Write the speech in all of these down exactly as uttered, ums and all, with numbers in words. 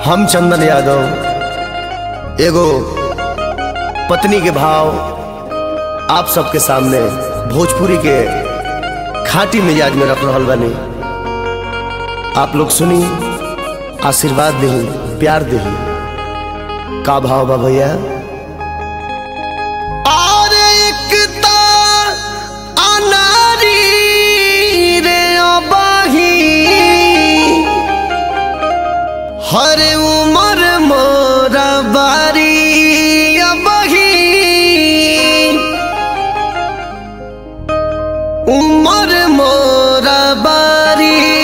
हम चंदन यादव एगो पत्नी के भाव आप सबके सामने भोजपुरी के खाटी मिजाज में रख रहल बानी। आप लोग सुनी, आशीर्वाद दे, प्यार दे। का भाव बा भैया? हर उमर मोरा बारी बही, उमर मोरा बारी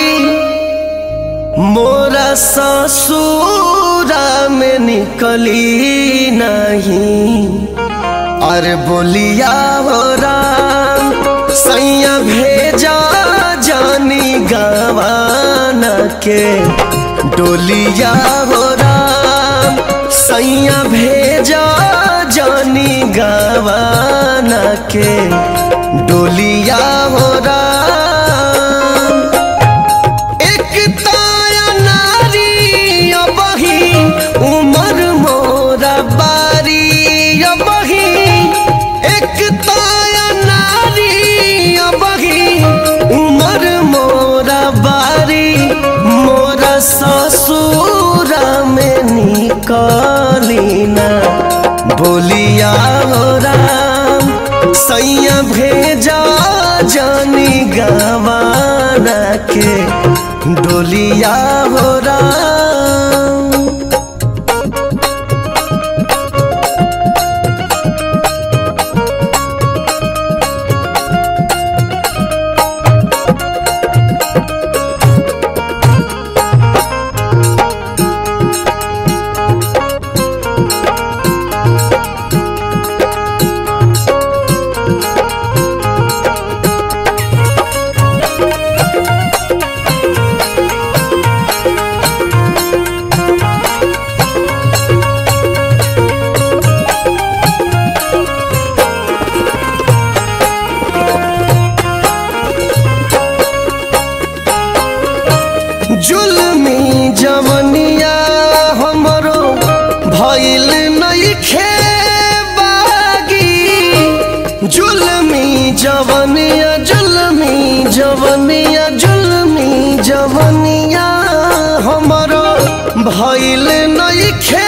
मोरा ससुरा में निकली नहीं। अरे बोलिया हो राम सैया भेजा जानी गवाना के, डोलिया हो राम सैया भेजा जानी गवाना के, डोलिया हो राम। एक ताया नारी बही उमर मोरा बारी बही, एक ताया नारी बही उमर मोरा बारी मोरा ससुरा में निकली ना। बोलिया हो राम सैया भेजा जानी गवाना के, डोलिया हो राम। जुल्मी जवनिया हमरो भइल नइखे बागी, जुल्मी जवनिया जुल्मी जवनिया जुल्मी जवनिया हमरो भइल नइखे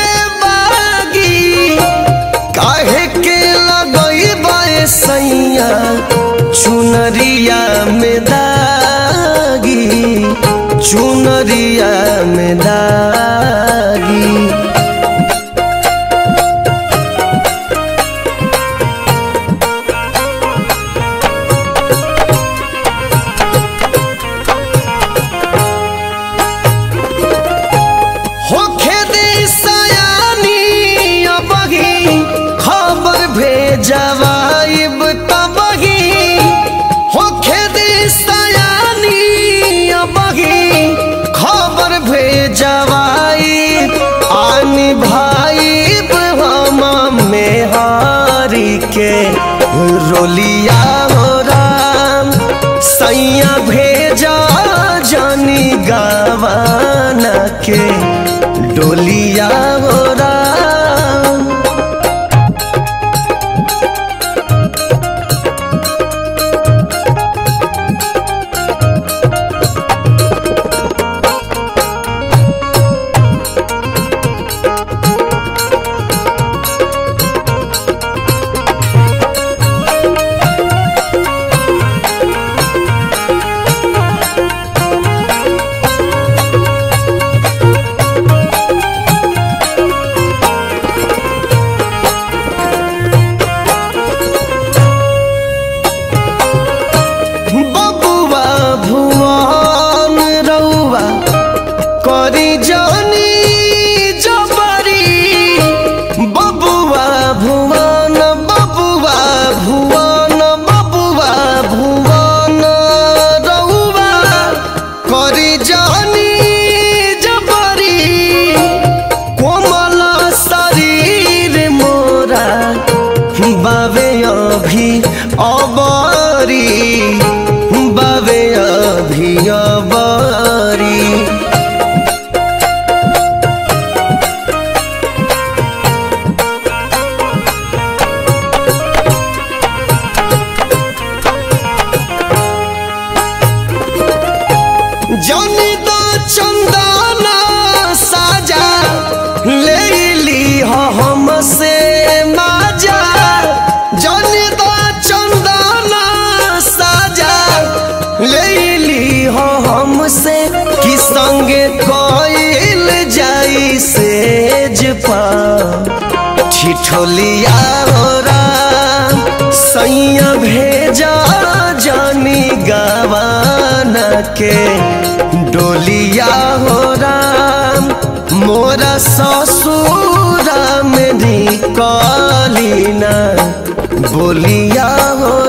बागी। काहे के लगई बाए सैया चुनरिया में दागी, चुनरिया में दागी। होखे दे सयानी बही खबर भेजवाइब तबही, होखे दे सयानी बही खबर भेजवाई आनी भाई हम में हारी के, रोलिया हो राम सैया भेजा जानी गवाना के, डोलिया हो राम। करी जानी जबरी बबुआ भुवन, बबुआ भुवन, बबुआ भुवन रउआ करी जानी जबरी। कोमल शरीर मोरा बावे अभी अबरी, बावे अभी अबरी। जनी तो चंदना साजा ले ली हो हमसे माजा जनी तो चंदना साजा ले ली हो हमसे कि संगे कोइल जाई सेज पा ठिठोलिया हो राम सैया भेजा जानी गवाना के डोलिया हो राम मोरा ससुरा में निकली ना बोलिया हो